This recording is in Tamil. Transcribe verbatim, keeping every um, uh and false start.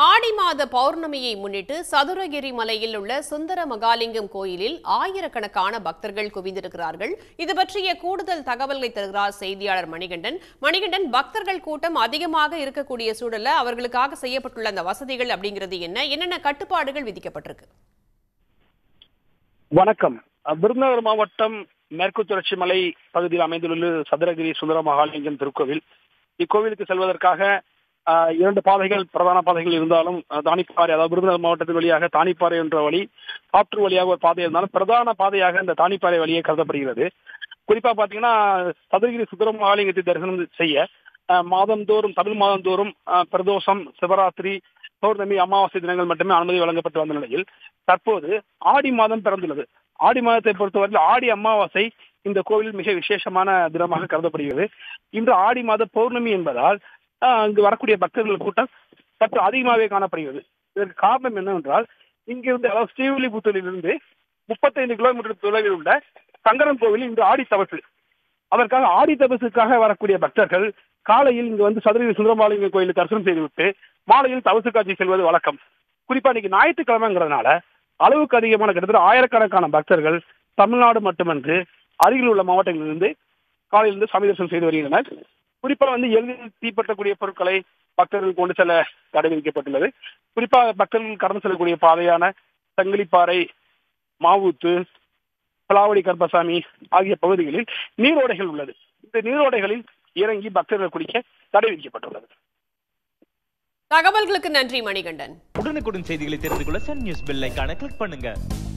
ஆடி மாத பௌர்ணமியை முன்னிட்டு சதுரகிரி மலையில் உள்ள சுந்தர மகாலிங்கம் கோயிலில் ஆயிரக்கணக்கான பக்தர்கள் குவிந்திருக்கிறார்கள். இது பற்றிய கூடுதல் தகவல்களை தருகிறார் செய்தியாளர் மணிகண்டன். மணிகண்டன், பக்தர்கள் கூட்டம் அதிகமாக இருக்கக்கூடிய சூழல்ல அவர்களுக்காக செய்யப்பட்டுள்ள அந்த வசதிகள் அப்படிங்கிறது என்ன, என்னென்ன கட்டுப்பாடுகள் விதிக்கப்பட்டிருக்கு? வணக்கம். விருதுநகர் மாவட்டம் மேற்கு தொடர்ச்சி மலை பகுதியில் அமைந்துள்ள சதுரகிரி சுந்தர மகாலிங்கம் திருக்கோவில். இக்கோவிலுக்கு செல்வதற்காக இரண்டு பாதைகள், பிரதான பாதைகள் இருந்தாலும் தானிப்பாறை, அதாவது விருதுநகர் மாவட்டத்தின் வழியாக தானிப்பாறை என்ற வழி, காற்று வழியாக ஒரு பாதை இருந்தாலும் பிரதான பாதையாக இந்த தானிப்பாறை வழியே கருதப்படுகிறது. குறிப்பா பாத்தீங்கன்னா சதுரகிரி சுந்தர மகாலிங்கத்தை தரிசனம் செய்ய மாதந்தோறும் தமிழ் மாதந்தோறும் பிரதோஷம், சிவராத்திரி, பௌர்ணமி, அமாவாசை தினங்கள் மட்டுமே அனுமதி வழங்கப்பட்டு வந்த நிலையில் தற்போது ஆடி மாதம் பிறந்துள்ளது. ஆடி மாதத்தை பொறுத்தவரையில் ஆடி அமாவாசை இந்த கோவிலில் மிக விசேஷமான தினமாக கருதப்படுகிறது. இன்று ஆடி மாத பௌர்ணமி என்பதால் அங்கு வரக்கூடிய பக்தர்கள் கூட்டம் சற்று அதிகமாகவே காணப்படுகிறது. இதற்கு காரணம் என்னவென்றால், இங்கிருந்து அதாவது ஸ்ரீவில்லிபுத்தூரிலிருந்து முப்பத்தைந்து கிலோமீட்டர் தொலைவில் உள்ள சங்கரன் கோவில் இன்று ஆடி தபசு. அதற்காக ஆடி தபசுக்காக வரக்கூடிய பக்தர்கள் காலையில் இங்கு வந்து சதுரகிரி சுந்தரமாலிங்க கோயிலுக்கு தரிசனம் செய்துவிட்டு மாலையில் தபசு காட்சி செல்வது வழக்கம். குறிப்பா இன்னைக்கு ஞாயிற்றுக்கிழமைங்கிறதுனால அளவுக்கு அதிகமான கிட்டத்தட்ட ஆயிரக்கணக்கான பக்தர்கள் தமிழ்நாடு மட்டுமன்று அருகில் உள்ள மாவட்டங்களிலிருந்து காலையிலிருந்து சாமி தரிசனம் செய்து வருகின்றனர். குறிப்பா வந்து எளிதில் தீப்பற்றக்கூடிய பொருட்களை பக்தர்கள் கொண்டு செல்ல தடை விதிக்கப்பட்டுள்ளது. குறிப்பாக பக்தர்கள் கடந்து செல்லக்கூடிய பாதையான சங்கிலிப்பாறை, மாவூத்து, பலாவடி கருப்பசாமி ஆகிய பகுதிகளில் நீரோடைகள் உள்ளது. இந்த நீரோடைகளில் இறங்கி பக்தர்கள் குளிக்க தடை விதிக்கப்பட்டுள்ளது. தகவல்களுக்கு நன்றி மணிகண்டன். உடனுக்குடன் செய்திகளை தெரிந்து கொள்ள சன் நியூஸ் பெல் ஐகானை கிளிக் பண்ணுங்க.